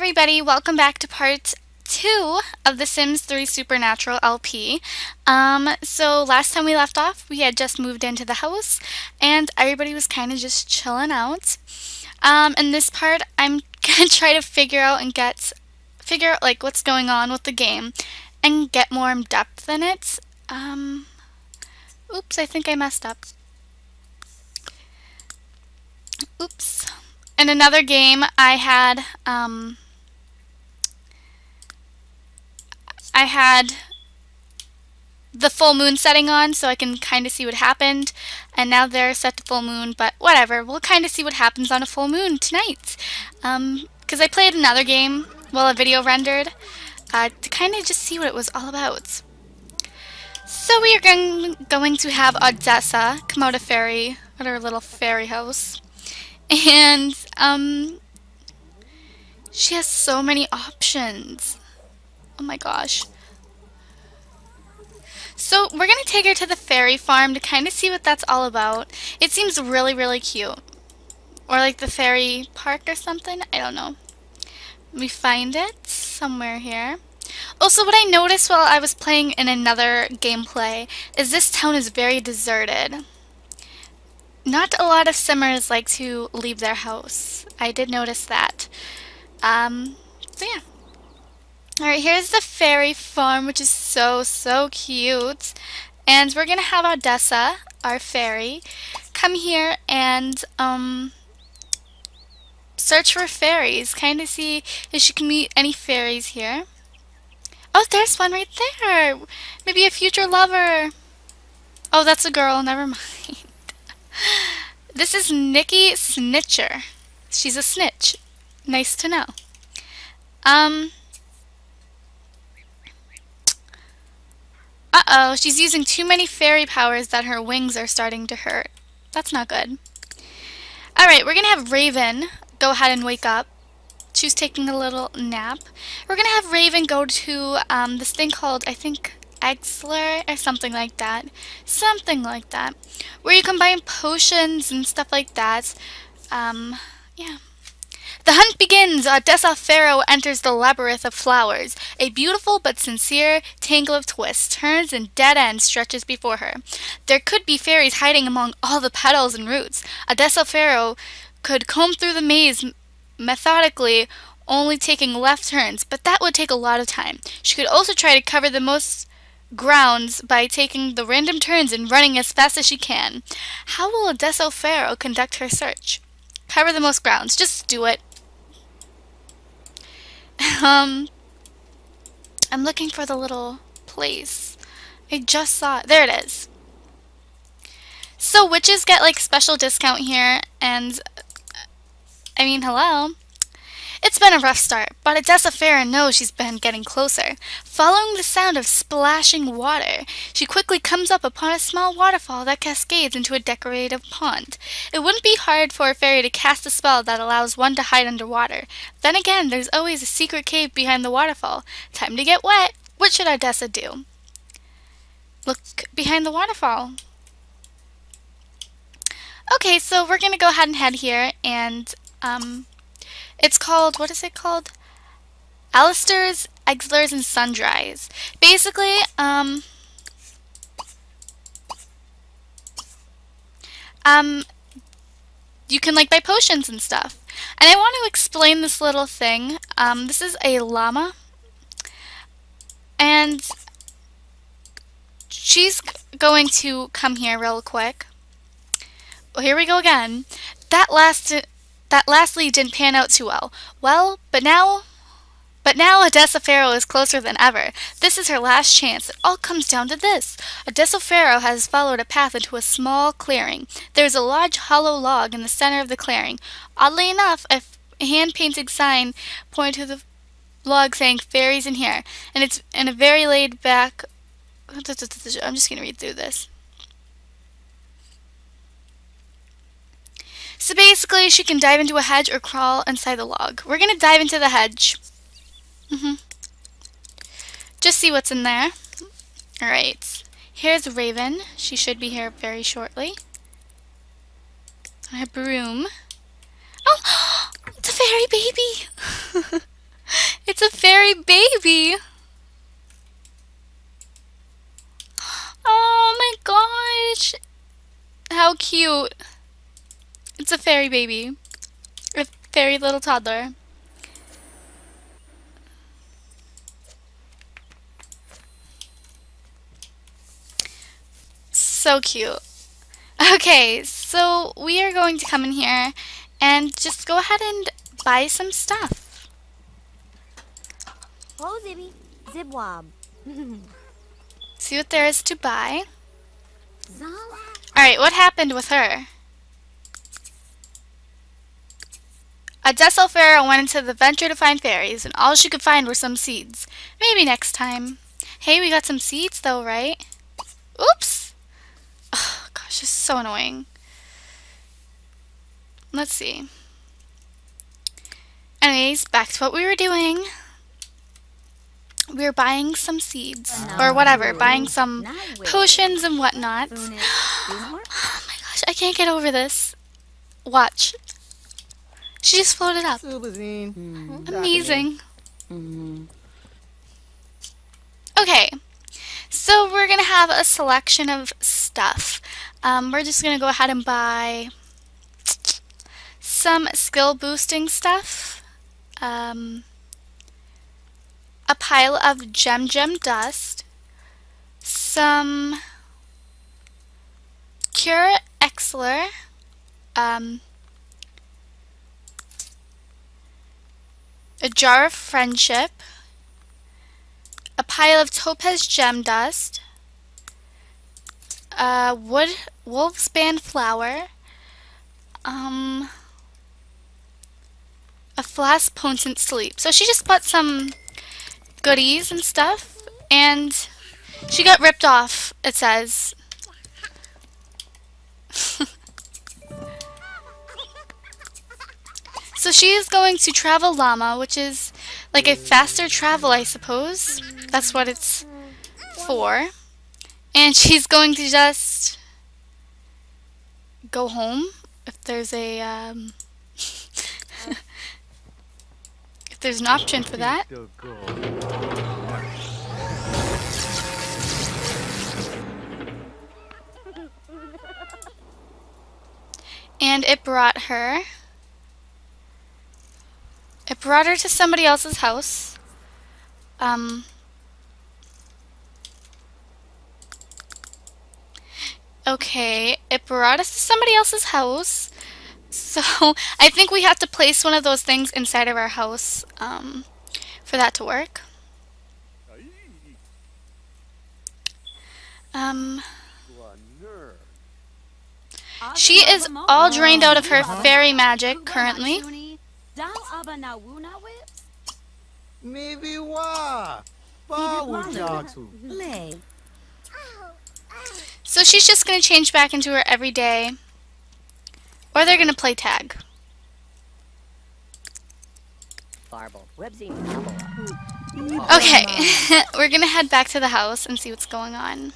everybody, welcome back to part 2 of The Sims 3 Supernatural LP. So last time we left off, we had just moved into the house, and everybody was kind of just chilling out. In this part, I'm gonna try to figure out like what's going on with the game, and get more in depth in it. Oops, I think I messed up. Oops. In another game, I had the full moon setting on so I can kind of see what happened, and now they're set to full moon, but whatever, we'll kind of see what happens on a full moon tonight. Because I played another game while a video rendered to kind of just see what it was all about. So we are going to have Odessa come out of her little fairy house. And, she has so many options. Oh my gosh. So we're going to take her to the fairy farm to kind of see what that's all about. It seems really, really cute. Or like the fairy park or something. I don't know. Let me find it somewhere here. Also, what I noticed while I was playing in another gameplay is this town is very deserted. Not a lot of Simmers like to leave their house. I did notice that. So yeah. Alright, here's the fairy farm, which is so, so cute. And we're gonna have Odessa, our fairy, come here and, search for fairies. Kind of see if she can meet any fairies here. Oh, there's one right there! Maybe a future lover. Oh, that's a girl, never mind. This is Nikki Snitcher. She's a snitch. Nice to know. Uh-oh, she's using too many fairy powers that her wings are starting to hurt. That's not good. Alright, we're gonna have Raven go ahead and wake up. She's taking a little nap. We're gonna have Raven go to this thing called, I think, Exler or something like that. Something like that. Where you combine potions and stuff like that. Yeah. The hunt begins! Odessa Pharaoh enters the labyrinth of flowers. A beautiful but sincere tangle of twists, turns, and dead ends stretches before her. There could be fairies hiding among all the petals and roots. Odessa Pharaoh could comb through the maze methodically, only taking left turns, but that would take a lot of time. She could also try to cover the most grounds by taking the random turns and running as fast as she can. How will Odessa Pharaoh conduct her search? Cover the most grounds. Just do it. I'm looking for the little place. I just saw it. There it is. So witches get like special discount here, and I mean, hello. It's been a rough start, but Odessa Pharaoh knows she's been getting closer. Following the sound of splashing water, she quickly comes up upon a small waterfall that cascades into a decorative pond. It wouldn't be hard for a fairy to cast a spell that allows one to hide underwater. Then again, there's always a secret cave behind the waterfall. Time to get wet. What should Odessa do? Look behind the waterfall. Okay, so we're gonna go ahead and head here, and it's called, what is it called? Alistair's, Exler's, and Sundries. Basically, you can like buy potions and stuff. And I want to explain this little thing. This is a llama. And she's going to come here real quick. Well, here we go again. That lastly didn't pan out too well. Well, but now Odessa Pharaoh is closer than ever. This is her last chance. It all comes down to this. Odessa Pharaoh has followed a path into a small clearing. There is a large hollow log in the center of the clearing. Oddly enough, a hand-painted sign pointed to the log saying "Fairies in here," and it's in a very laid-back. I'm just gonna read through this. So basically, she can dive into a hedge or crawl inside the log. We're going to dive into the hedge. Just see what's in there. Alright. Here's Raven. She should be here very shortly. On her broom. Oh! It's a fairy baby! It's a fairy baby. A fairy little toddler. So cute. Okay, so we are going to come in here and just go ahead and buy some stuff. Ho Zibby, Zibwob. See what there is to buy. Zala. Alright, what happened with her? A Dessel Pharaoh went into the venture to find fairies, and all she could find were some seeds. Maybe next time. Hey, we got some seeds though, right? Oops! Oh, gosh, this is so annoying. Let's see. Anyways, back to what we were doing. We were buying some seeds. Or whatever, buying some potions and whatnot. Oh my gosh, I can't get over this. Watch. She just floated up. Amazing. Okay, so we're going to have a selection of stuff. We're just going to go ahead and buy some skill boosting stuff. A pile of gem dust. Some Cure Exler. A jar of friendship, a pile of topaz gem dust, wood wolf's band flower, a flask potent sleep. So she just bought some goodies and stuff, and she got ripped off, it says. So she is going to travel llama, which is like a faster travel, I suppose. That's what it's for. And she's going to just go home if there's a if there's an option for that. And it brought her to somebody else's house. Okay, it brought us to somebody else's house. So I think we have to place one of those things inside of our house for that to work. She is all drained out of her fairy magic currently. Maybe why? So she's just going to change back into her everyday, or they're going to play tag. Okay, we're going to head back to the house and see what's going on.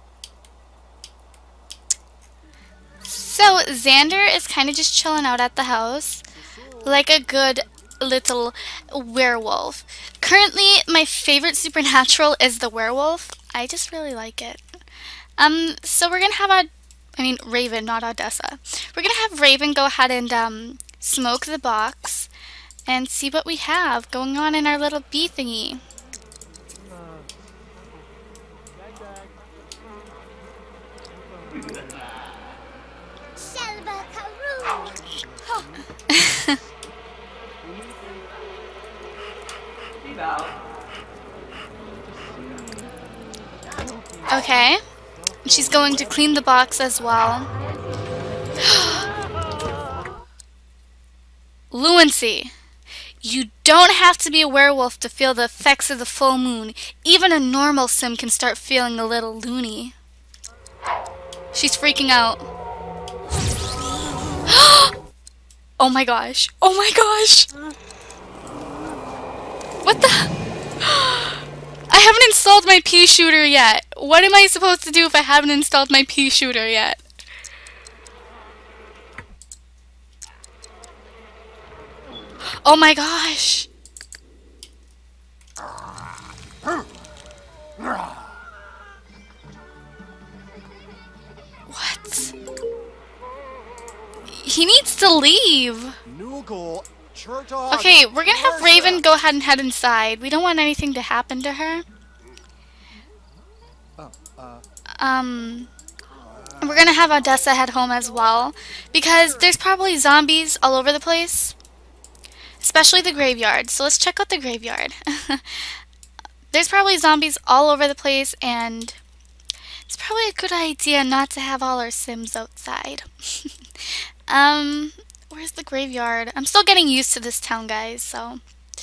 So Xander is kind of just chilling out at the house like a good little werewolf. Currently, my favorite supernatural is the werewolf. I just really like it. So we're gonna have Raven, not Odessa. We're gonna have Raven go ahead and smoke the box and see what we have going on in our little bee thingy. Okay. She's going to clean the box as well. Luancy. You don't have to be a werewolf to feel the effects of the full moon. Even a normal sim can start feeling a little loony. She's freaking out. Oh my gosh. Oh my gosh. What the? I haven't installed my pea shooter yet. What am I supposed to do if I haven't installed my pea shooter yet? Oh my gosh. What? He needs to to leave. Okay, we're gonna have Raven go ahead and head inside. We don't want anything to happen to her. We're gonna have Odessa head home as well, because there's probably zombies all over the place, especially the graveyard. So let's check out the graveyard. There's probably zombies all over the place, and it's probably a good idea not to have all our Sims outside. Where's the graveyard? I'm still getting used to this town, guys, so.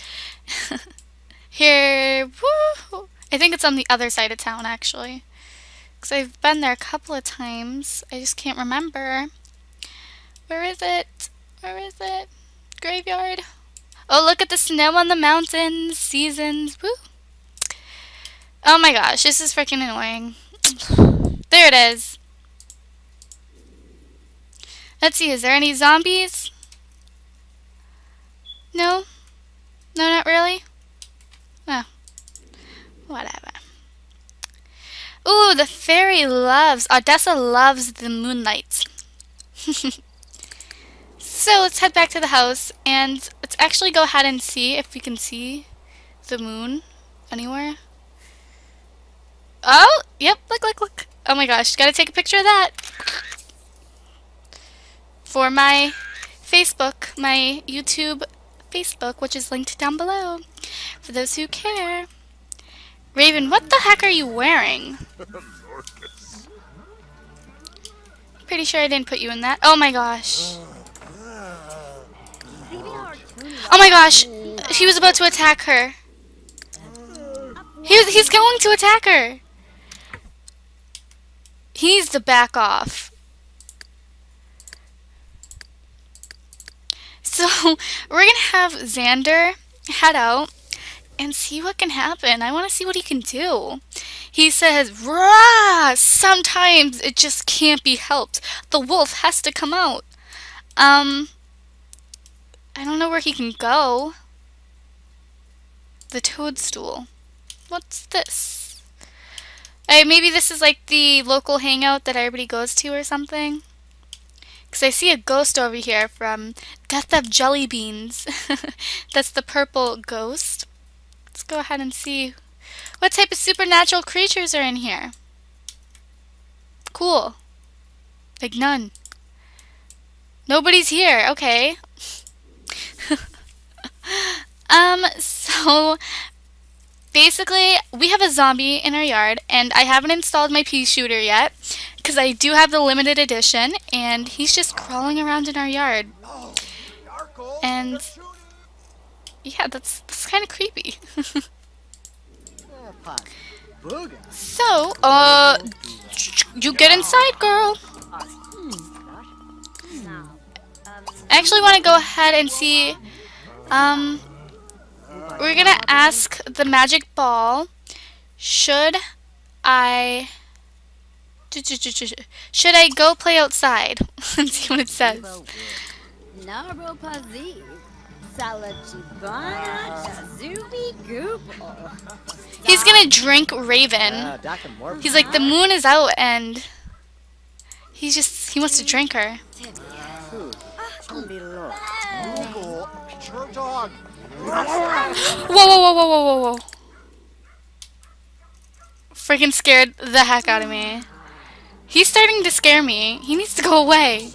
Here, woo! I think it's on the other side of town, actually. Because I've been there a couple of times. I just can't remember. Where is it? Where is it? Graveyard? Oh, look at the snow on the mountains. Seasons. Woo! Oh my gosh, this is freaking annoying. There it is. Let's see, is there any zombies? No? No, not really? Oh. Whatever. Ooh, the fairy loves, Odessa loves the moonlight. So let's head back to the house and let's actually go ahead and see if we can see the moon anywhere. Oh, yep, look. Oh my gosh, gotta take a picture of that. For my Facebook, my YouTube Facebook, which is linked down below, for those who care. Raven, what the heck are you wearing? Pretty sure I didn't put you in that. Oh my gosh. Oh my gosh, he was about to attack her. He's going to attack her. He needs to back off. So, we're going to have Xander head out and see what can happen. I want to see what he can do. He says, "Rah! Sometimes it just can't be helped. The wolf has to come out." I don't know where he can go. The toadstool. What's this? Hey, maybe this is like the local hangout that everybody goes to or something. Because I see a ghost over here from Death of Jelly Beans. That's the purple ghost. Let's go ahead and see what type of supernatural creatures are in here. Cool. Like none. Nobody's here. Okay. So basically, we have a zombie in our yard, and I haven't installed my pea shooter yet, because I do have the limited edition, and he's just crawling around in our yard. And yeah, that's kind of creepy. So, you get inside, girl. I actually want to go ahead and see, we're gonna ask the magic ball, should I go play outside? Let's see what it says. He's gonna drink Raven. He's like, the moon is out and he wants to drink her. Whoa. Freaking scared the heck out of me. He's starting to scare me. He needs to go away.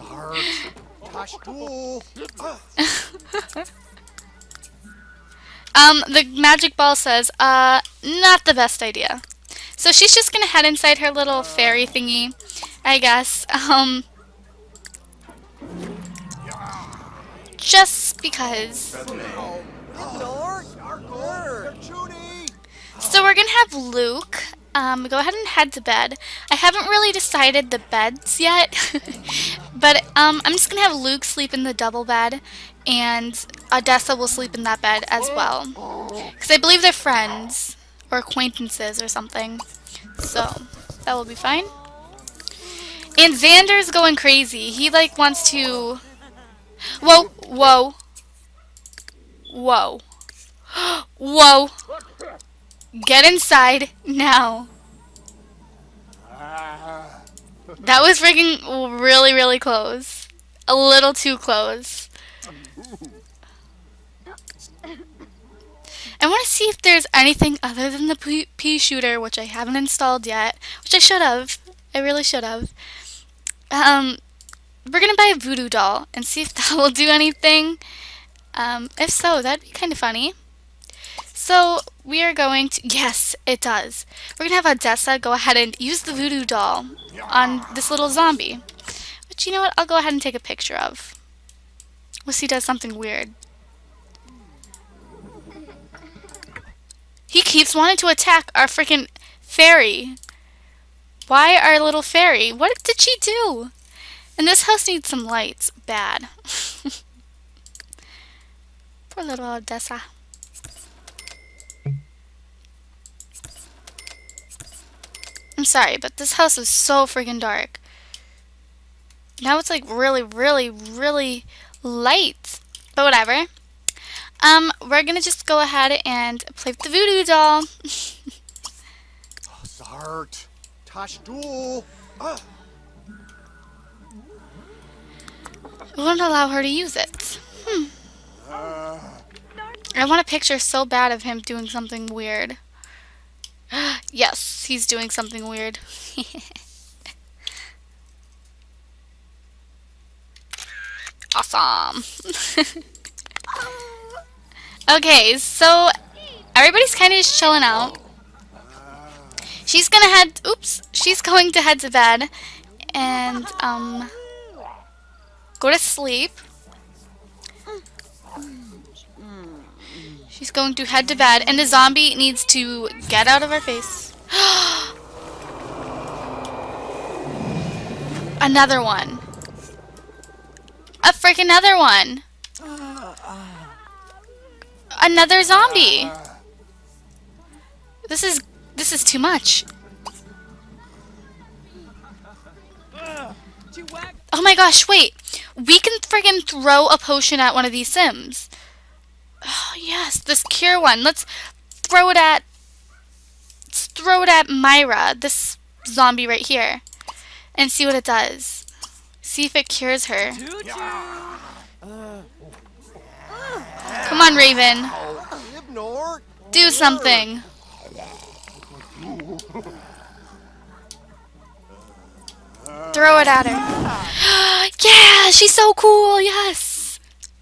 The magic ball says, not the best idea. So she's just gonna head inside her little fairy thingy, I guess. Just because. So we're gonna have Luke go ahead and head to bed. I haven't really decided the beds yet, but I'm just gonna have Luke sleep in the double bed, and Odessa will sleep in that bed as well, because I believe they're friends or acquaintances or something. So that will be fine. And Xander's going crazy. He like wants to. Whoa. Get inside now. That was freaking really close. a little too close. I want to see if there's anything other than the pea shooter, which I haven't installed yet, which I should have. I really should have. We're gonna buy a voodoo doll and see if that will do anything. If so, that'd be kind of funny. So we are going to, yes, it does. We're gonna have Odessa go ahead and use the voodoo doll on this little zombie. But you know what? I'll go ahead and take a picture of. We'll see if he does something weird. He keeps wanting to attack our freaking fairy. Why our little fairy? What did she do? And this house needs some lights. Bad. Poor little Odessa. I'm sorry, but this house is so freaking dark. Now it's like really, really, really light. But whatever. We're gonna just go ahead and play with the voodoo doll. Zart. Tashdu. Ah. We won't allow her to use it. I want a picture so bad of him doing something weird. Yes, he's doing something weird. Awesome. Okay, so everybody's kind of just chilling out. She's gonna head, she's going to head to bed and, go to sleep. She's going to head to bed and the zombie needs to get out of her face. Another one. A freaking other one. Another zombie. This is too much. Oh my gosh, wait. We can friggin' throw a potion at one of these Sims. Oh, yes, this cure one. Let's throw it at Myra, this zombie right here, and see what it does. See if it cures her. Come on, Raven. Do something. Throw it at her. Yeah, she's so cool. Yes.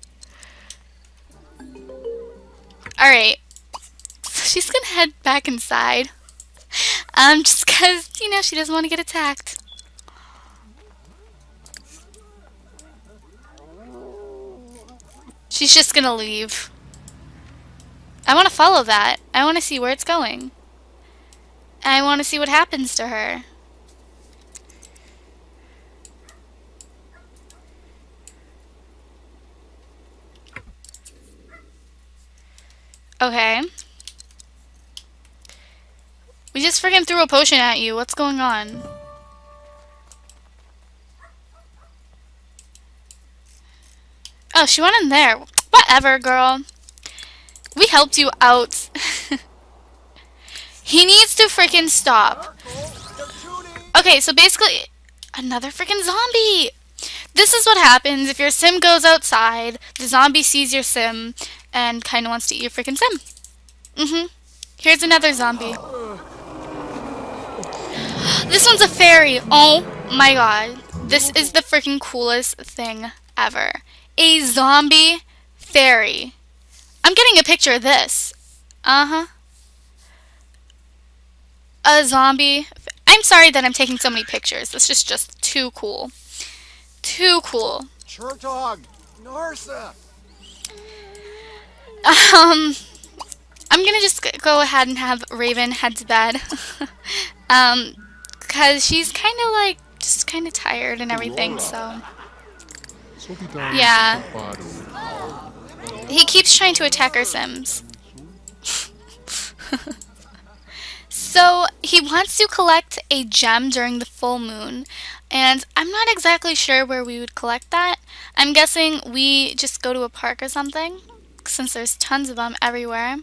Alright. So she's gonna head back inside. Just because, you know, she doesn't want to get attacked. She's just gonna leave. I want to follow that. I want to see where it's going. I want to see what happens to her. Okay. We just freaking threw a potion at you. What's going on? Oh, she went in there. Whatever, girl. We helped you out. He needs to freaking stop. Okay, so basically, another freaking zombie. This is what happens if your sim goes outside, the zombie sees your sim, and kind of wants to eat your freaking sim. Here's another zombie. This one's a fairy. Oh my god. This is the freaking coolest thing ever. A zombie fairy. I'm getting a picture of this. A zombie. I'm sorry that I'm taking so many pictures. This is just too cool. Too cool. Chertog. Narsa. I'm gonna just go ahead and have Raven head to bed. Cause she's kind of like, just kind of tired and everything, so. Yeah. He keeps trying to attack our Sims. So, he wants to collect a gem during the full moon. And I'm not exactly sure where we would collect that. I'm guessing we just go to a park or something, since there's tons of them everywhere.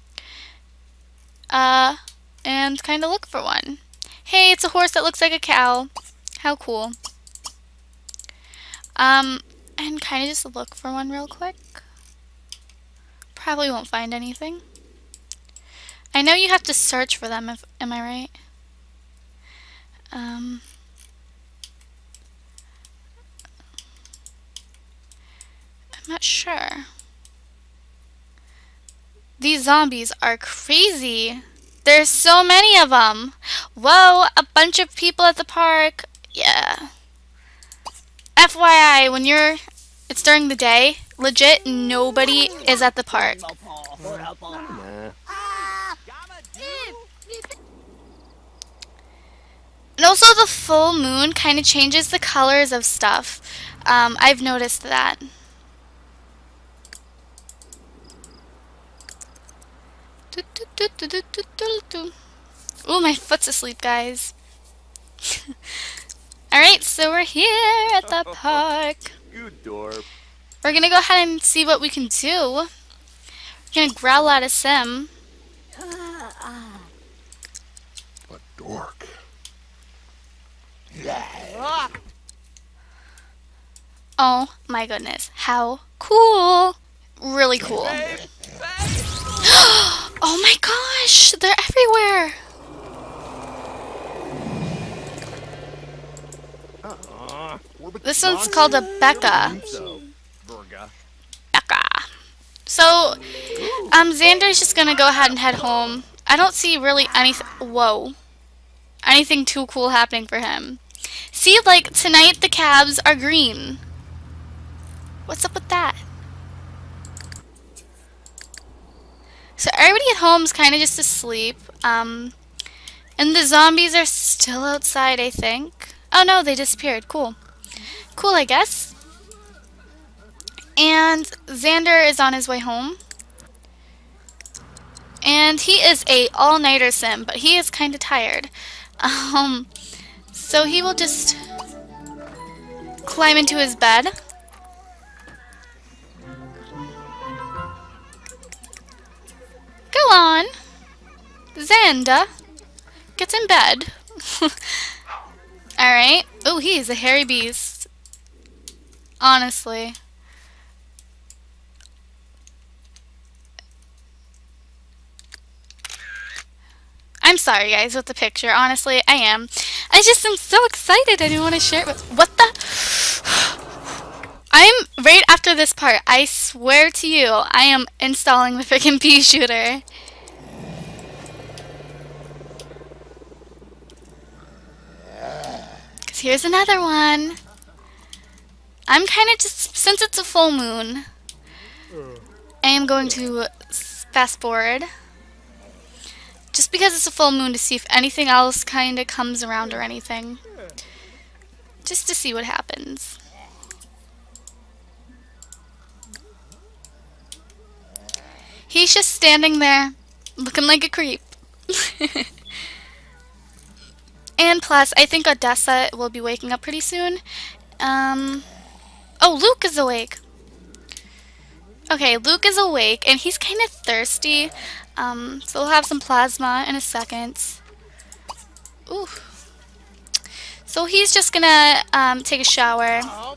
And kind of look for one. Hey, it's a horse that looks like a cow. How cool. and kind of just look for one real quick. Probably won't find anything. I know you have to search for them, am I right? I'm not sure. These zombies are crazy. There's so many of them. Whoa, a bunch of people at the park. Yeah. FYI, when it's during the day, legit nobody is at the park. And also the full moon kind of changes the colors of stuff. I've noticed that. Ooh, my foot's asleep, guys. Alright, so we're here at the park. You dorp. We're gonna go ahead and see what we can do. We're gonna growl at a sim. A dork. Oh my goodness, how cool! Really cool. Oh my gosh, they're everywhere! This one's called a Becca. Becca. So, Xander's just gonna go ahead and head home. I don't see really anything too cool happening for him. See, like, tonight the cabs are green. What's up with that? So everybody at home's kind of just asleep. And the zombies are still outside, I think. Oh no, they disappeared. Cool. Cool, I guess. And Xander is on his way home. And he is a all-nighter sim, but he is kind of tired. So he will just climb into his bed. Go on. Xander. Get in bed. Alright. Oh, he is a hairy beast. Honestly. I'm sorry, guys, with the picture. Honestly, I am. I just am so excited. I didn't want to share it with... What the... I'm right after this part. I swear to you, I am installing the freaking pea shooter. Because here's another one. I'm kind of just... Since it's a full moon, I am going to fast forward. Just because it's a full moon to see if anything else kind of comes around or anything. Just to see what happens. He's just standing there, looking like a creep. And plus, I think Odessa will be waking up pretty soon. Oh, Luke is awake. Okay, Luke is awake, and he's kind of thirsty. So we'll have some plasma in a second. Ooh. So he's just gonna take a shower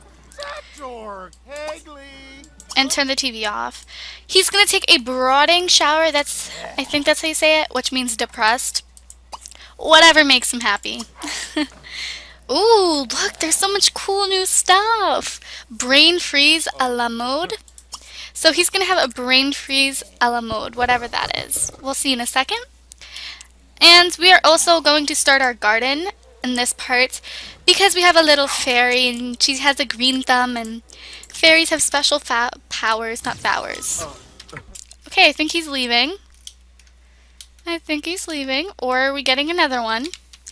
and turn the TV off. He's gonna take a brooding shower. I think that's how you say it, which means depressed. Whatever makes him happy. Ooh, look, there's so much cool new stuff. Brain freeze a la mode. So he's going to have a brain freeze a la mode, whatever that is. We'll see in a second. And we are also going to start our garden in this part because we have a little fairy and she has a green thumb and fairies have special powers, not powers. Okay, I think he's leaving. I think he's leaving. Or are we getting another one?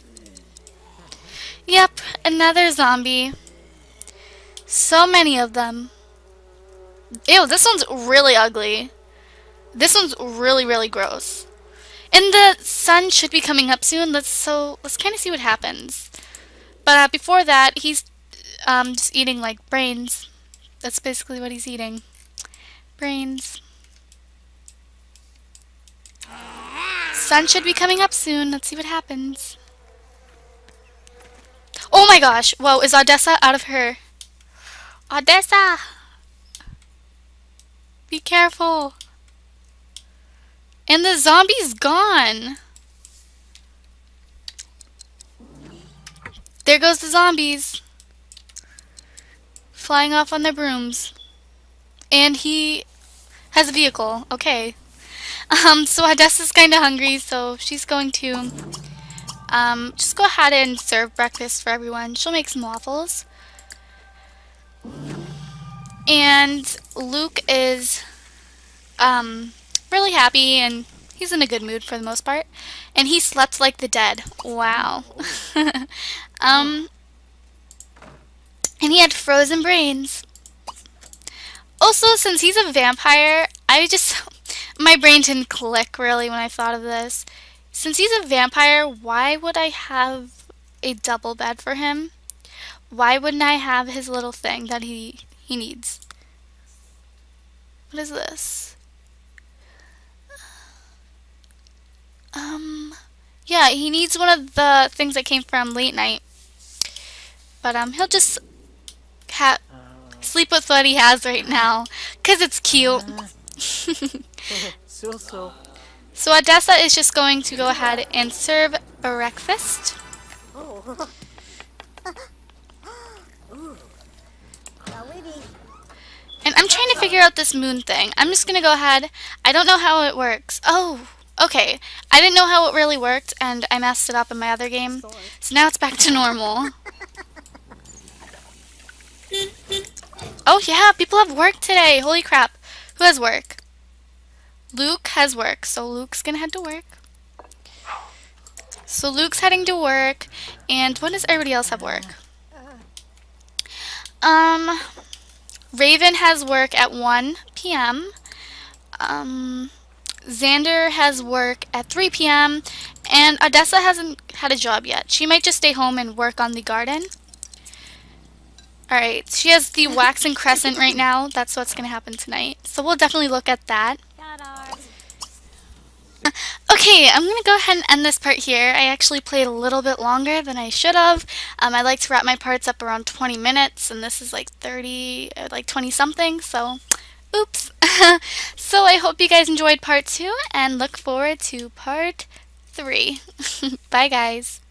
Yep, another zombie. So many of them. Ew, this one's really ugly. This one's really, really gross. And the sun should be coming up soon. Let's kind of see what happens. But before that, he's just eating like brains. That's basically what he's eating. Brains. Sun should be coming up soon. Let's see what happens. Oh my gosh. Whoa, is Odessa out of her... Odessa! Be careful. And the zombie's gone. There goes the zombies. Flying off on their brooms. And he has a vehicle. Okay. So Odessa's kind of hungry, so she's going to just go ahead and serve breakfast for everyone. She'll make some waffles. And Luke is really happy, and he's in a good mood for the most part. And he slept like the dead. Wow. And he had frozen brains. Also, since he's a vampire, my brain didn't click really when I thought of this. Since he's a vampire, why would I have a double bed for him? Why wouldn't I have his little thing that he needs? What is this? Yeah, he needs one of the things that came from late night. But he'll just sleep with what he has right now, 'cause it's cute. So. So Odessa is just going to go ahead and serve breakfast. Oh. And I'm trying to figure out this moon thing. I'm just going to go ahead. I don't know how it works. Oh, okay. I didn't know how it really worked, and I messed it up in my other game. So now it's back to normal. Oh yeah, people have work today. Holy crap. Who has work? Luke has work, so Luke's gonna head to work. So Luke's heading to work, and when does everybody else have work? Raven has work at 1 p.m. Xander has work at 3 p.m. And Odessa hasn't had a job yet. She might just stay home and work on the garden. Alright, she has the waxen crescent right now. That's what's going to happen tonight. So we'll definitely look at that. Okay, I'm going to go ahead and end this part here. I actually played a little bit longer than I should have. I like to wrap my parts up around 20 minutes, and this is like 20 something, so oops. So I hope you guys enjoyed part 2, and look forward to part 3. Bye guys.